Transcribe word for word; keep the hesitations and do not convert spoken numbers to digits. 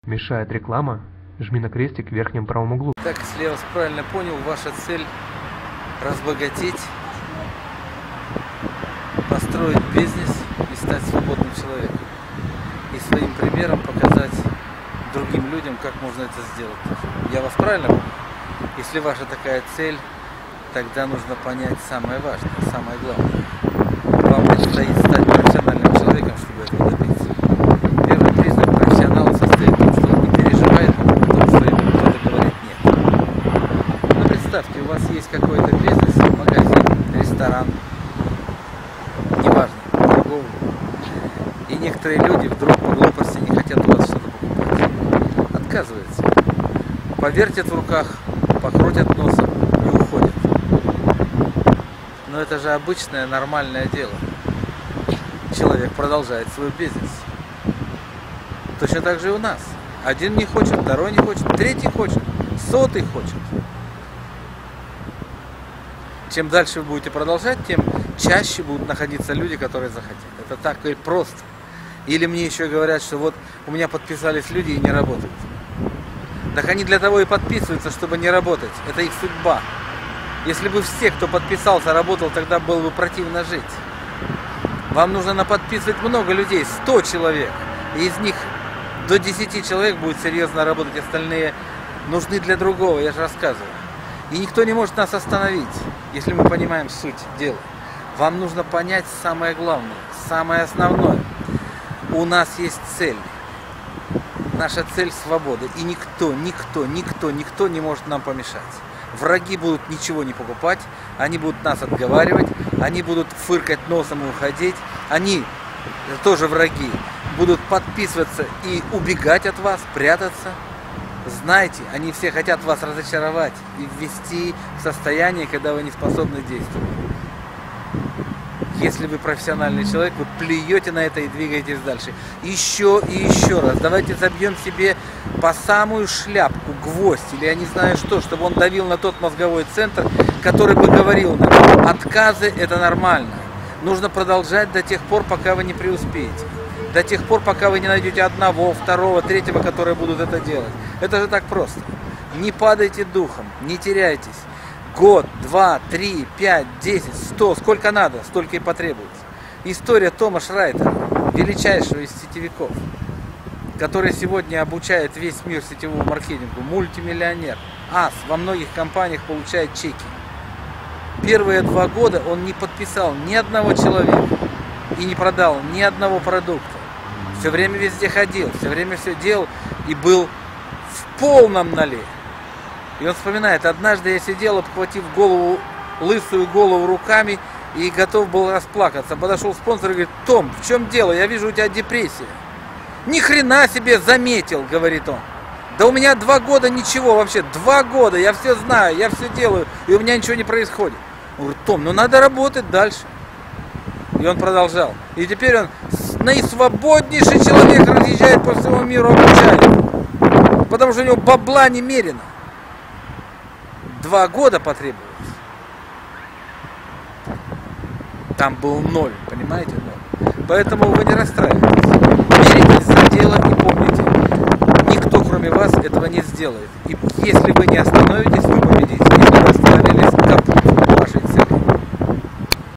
Мешает реклама? Жми на крестик в верхнем правом углу. Так, если я вас правильно понял, ваша цель разбогатеть, построить бизнес и стать свободным человеком. И своим примером показать другим людям, как можно это сделать. Я вас правильно понял? Если ваша такая цель, тогда нужно понять самое важное, самое главное. Вам предстоит стать профессиональным человеком, чтобы этого добиться. Первый признак профессионала состоит в том, что он не переживает по поводу того, что ему кто-то говорит нет. Ну, представьте, у вас есть какой-то бизнес, магазин, ресторан, неважно, торговый. И некоторые люди вдруг по глупости не хотят у вас что-то покупать. Отказываются. Повертят в руках, покрутят носом и уходят. Но это же обычное, нормальное дело. Человек продолжает свой бизнес. Точно так же и у нас. Один не хочет, второй не хочет, третий хочет, сотый хочет. Чем дальше вы будете продолжать, тем чаще будут находиться люди, которые захотят. Это так и просто. Или мне еще говорят, что вот у меня подписались люди и не работают. Так они для того и подписываются, чтобы не работать. Это их судьба. Если бы все, кто подписался, работал, тогда было бы противно жить. Вам нужно наподписывать много людей, сто человек. И из них до десяти человек будет серьезно работать, остальные нужны для другого, я же рассказываю. И никто не может нас остановить, если мы понимаем суть дела. Вам нужно понять самое главное, самое основное. У нас есть цель. Наша цель – свобода. И никто, никто, никто, никто не может нам помешать. Враги будут ничего не покупать, они будут нас отговаривать, они будут фыркать носом и уходить. Они, тоже враги, будут подписываться и убегать от вас, прятаться. Знайте, они все хотят вас разочаровать и ввести в состояние, когда вы не способны действовать. Если вы профессиональный человек, вы плюете на это и двигаетесь дальше. Еще и еще раз. Давайте забьем себе по самую шляпку гвоздь, или я не знаю что, чтобы он давил на тот мозговой центр, который бы говорил нам: отказы – это нормально. Нужно продолжать до тех пор, пока вы не преуспеете. До тех пор, пока вы не найдете одного, второго, третьего, которые будут это делать. Это же так просто. Не падайте духом, не теряйтесь. Год, два, три, пять, десять, сто, сколько надо, столько и потребуется. История Тома Шрайтера, величайшего из сетевиков, который сегодня обучает весь мир сетевому маркетингу, мультимиллионер, ас, во многих компаниях получает чеки. Первые два года он не подписал ни одного человека и не продал ни одного продукта. Все время везде ходил, все время все делал и был в полном нале. И он вспоминает: однажды я сидел, обхватив голову, лысую голову руками и готов был расплакаться. Подошел спонсор и говорит: Том, в чем дело? Я вижу, у тебя депрессия. Ни хрена себе заметил, говорит он. Да у меня два года ничего вообще, два года, я все знаю, я все делаю, и у меня ничего не происходит. Он говорит: Том, ну надо работать дальше. И он продолжал. И теперь он наисвободнейший человек, разъезжает по всему миру, обучает. Потому что у него бабла немерено. Два года потребовалось. Там был ноль, понимаете? Ноль. Поэтому вы не расстраивайтесь. Беритесь за дело и помните, никто кроме вас этого не сделает. И если вы не остановитесь, вы победите.